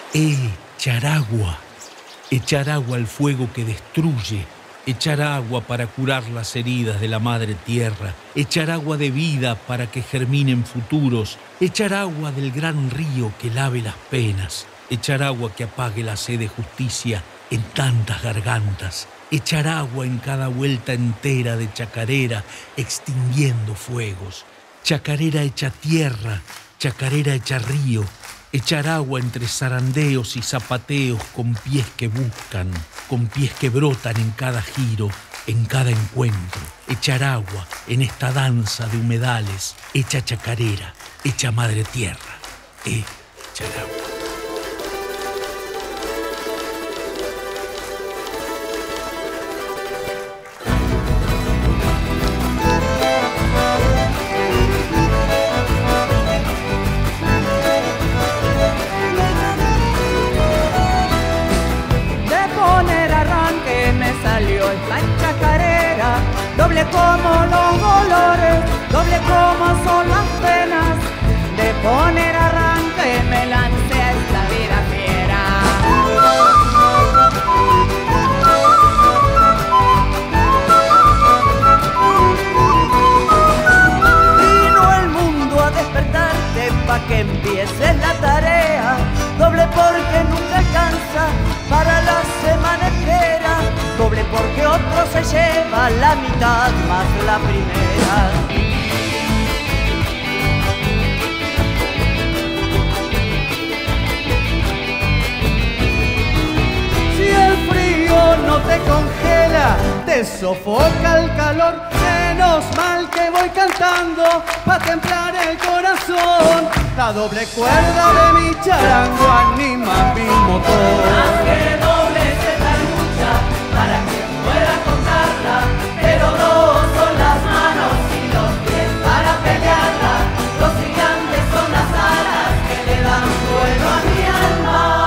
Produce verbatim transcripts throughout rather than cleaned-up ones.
Echar agua, echar agua al fuego que destruye, echar agua para curar las heridas de la madre tierra, echar agua de vida para que germinen futuros, echar agua del gran río que lave las penas, echar agua que apague la sed de justicia en tantas gargantas, echar agua en cada vuelta entera de chacarera, extinguiendo fuegos. Chacarera hecha tierra, chacarera hecha río, echar agua entre zarandeos y zapateos con pies que buscan, con pies que brotan en cada giro, en cada encuentro. Echar agua en esta danza de humedales, hecha chacarera, hecha madre tierra, echar agua. Doble como los dolores, doble como son las penas. De poner arranque me lancé a esta vida fiera. Vino el mundo a despertarte pa' que empieces la tarea. Doble porque nunca alcanza para la semana entera. Doble porque otro se lleva la mitad más la primera. Si el frío no te congela, te sofoca el calor. Menos mal que voy cantando pa' templar el corazón. La doble cuerda de mi charango anima mi motor. Más que doble es esta lucha para que pueda contarla, pero dos son las manos y los pies para pelearla. Los gigantes son las alas que le dan vuelo a mi alma.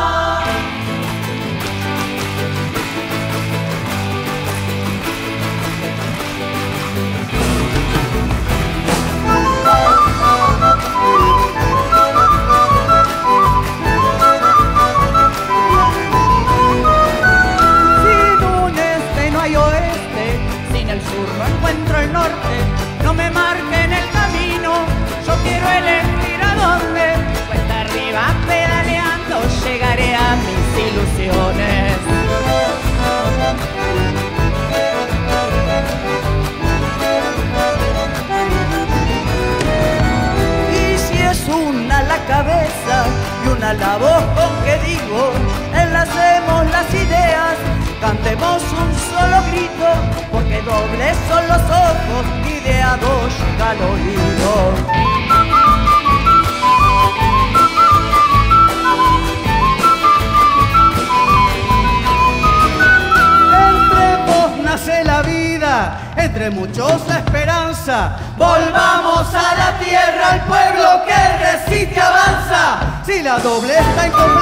El norte, no me marquen el camino, yo quiero elegir a dónde. Cuesta arriba pedaleando llegaré a mis ilusiones. Y si es una la cabeza y una la voz con que digo, enlacemos las ideas, cantemos un solo grito, porque dobles son los ojos y de a dos llega el oído. Entre vos nace la vida, entre muchos la esperanza. Volvamos a la tierra, al pueblo que resiste avanza. Si la doble está incompleta,